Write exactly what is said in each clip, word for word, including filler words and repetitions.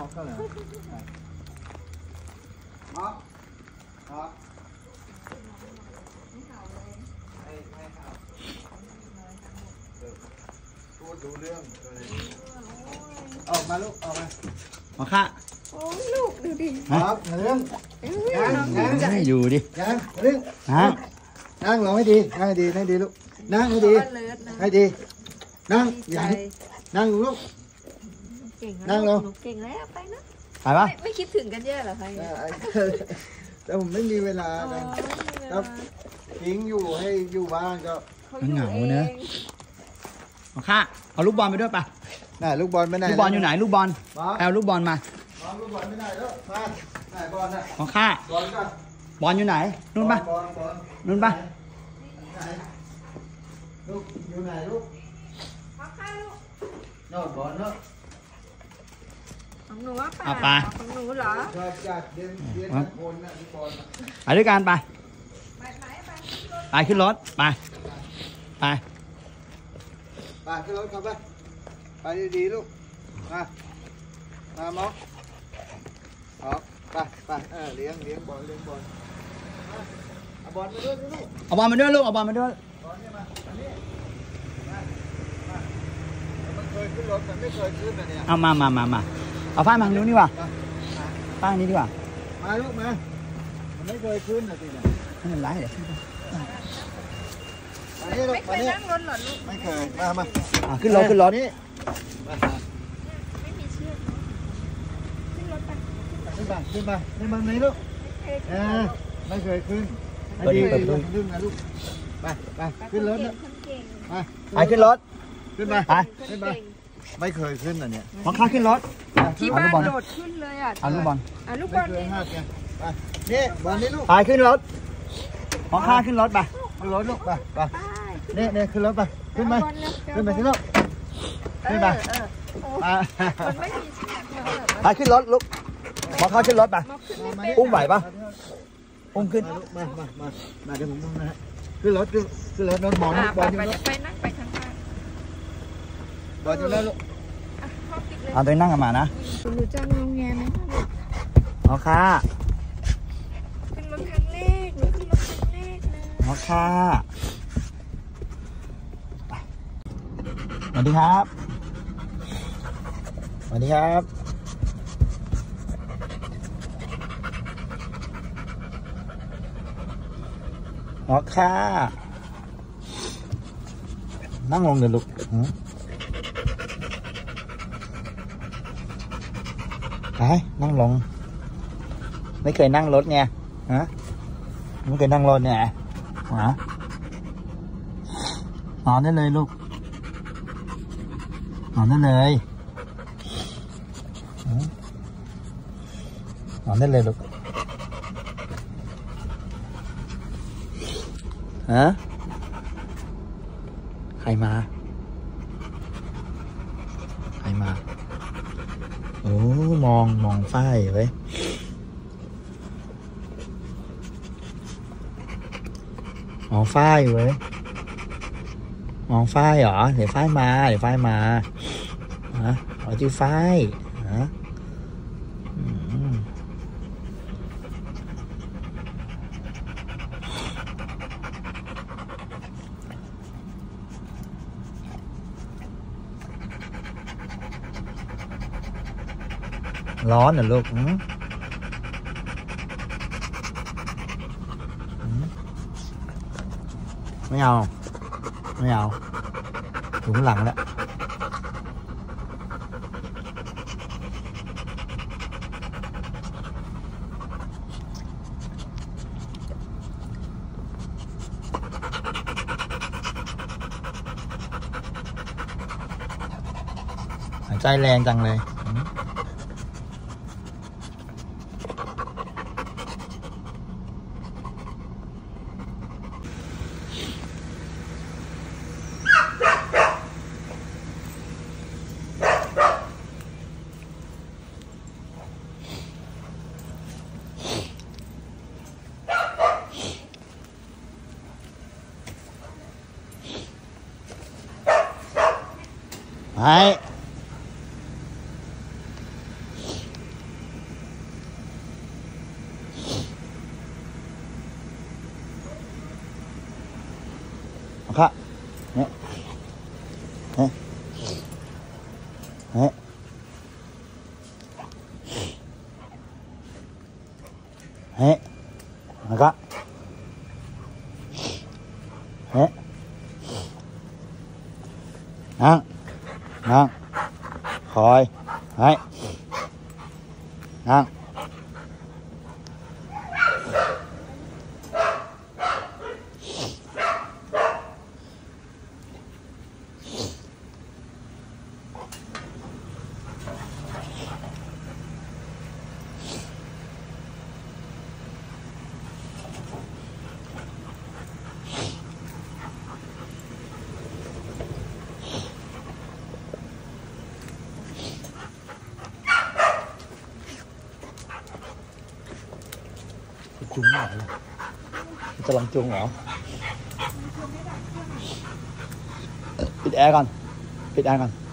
ม็อกก็เลยม็อกม็อกให้ให้ครับพูดดูเรื่องออกมาลูกออกมาหมอค่ะโอ้ลูกดูดิครับเรื่องนั่งให้อยู่ดินั่งเรื่องนั่งนั่งลงให้ดีนั่งให้ดีนั่งดีลูกนั่งให้ดีให้ดีนั่งอย่านั่งลูกนั่งลงเก่งแล้วไปนะไปปะไม่คิดถึงกันเยอะหรอใครแต่ผมไม่มีเวลาครับทิ้งอยู่ให้อยู่บ้านก็เหงาเนอะหมอค่ะเอาลูกบอลไปด้วยปะน่ะลูกบอลไปไหนลูกบอลอยู่ไหนลูกบอลเอาลูกบอลมาลูกบอลไม่ได้แล้วมาไหนบอลน่ะหมอค่ะบอลก็บอลอยู่ไหนนู่นปะนู่นปะลูกอยู่ไหนลูกนอนบอลเนาะของหนูว่าปะของหนูเหรอจากเดินเดินคนน่ะลูกบอลไปด้วยกันไปไปขึ้นรถไปไปไปขึ้นรถครับไปไปดีๆลูกมามา ม็อกม็อกไปไปเออเลี้ยงเลี้ยงบอลเลี้ยงบอลเอาบอลมาด้วยลูกเอาบอลมาด้วยลูกเอาบอลมาด้วยบอลเนี่ยมาอันนี้มามามันเคยขึ้นรถแต่ไม่เคยขึ้นนะเนี่ยเอามามามามาเอาฟ้ามาทางนู้นดีกว่าฟ้านี้ดีกว่ามาลูกมามันไม่เคยขึ้นนะทีเนี่ยไม่เป็นไรเดี๋ยวไม่เคยนั่งรถหรอลูกไม่เคยมามาขึ้นรถขึ้นรถนี่ไม่มีเชือกขึ้นรถไปขึ้นไปขึ้นไปขึ้นมาไหนลูกเออไม่เคยขึ้นไปดีไปดีขึ้นนะลูกไปไปขึ้นรถนะไปไปขึ้นรถขึ้นมาไปขึ้นมาไม่เคยขึ้นอ่ะเนี่ยพอข้าขึ้นรถที่บ้านโดดขึ้นเลยอ่ะเอาลูกบอลเอาลูกบอลนี่ไปนี่บอลนี่ลูกไปขึ้นรถพอข้าขึ้นรถไปขึ้นรถลูกไปไปนี่นี่ขึ้นรถไปขึ้นไปขึ้นไปขึ้นรถขึ้นไปไปขึ้นรถลูกพอข้าขึ้นรถไปอุ้มไหวปะอุ้มขึ้นมามามามาเดี๋ยวผมอุ้มนะฮะขึ้นรถขึ้นขึ้นรถนอนหมอนบอลอยู่แล้วไปนั่งไปข้างล่างบอลอยู่แล้วลูกเอาตัวนั่งกันมานะหนูจะงงแงไหมเอาค่ะขึ้นรถครั้งแรกหนูขึ้นรถครั้งแรกนะเอาค่ะสวัสดีครับสวัสดีครับอ๋อค่ะนั่งลงเดี๋ยวลูกไปนั่งลงไม่เคยนั่งรถไงฮะไม่เคยนั่งรถเนี่ยฮะนอนได้เลยลูกนอนได้เลยนอนได้เลยลูกฮะใครมาใครมาโอ้มองมองฝ้ายไว้มองฝ้ายไว้มองฝ้ายเหรอเดี๋ยวฝ้ายมาเดี๋ยวฝ้ายมาฮะเอาที่ฝ้ายฮะร้อนเหรอลูกไม่เอาไม่เอาอยู่ข้างหลังแล้วหายใจแรงจังเลยไปเฮ้แล้วก็เฮ้นั่งนั่งคอยเฮ้นั่งจุงไหนล่ะจะลองจุงเหรอปิดแอร์ก่อนปิดแอร์ก่อน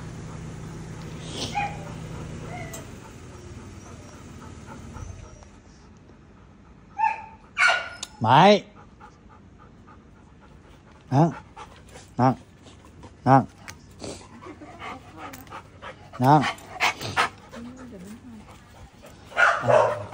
ไม่นั่งนั่งนั่งนั่งเดี๋ยวมันหาย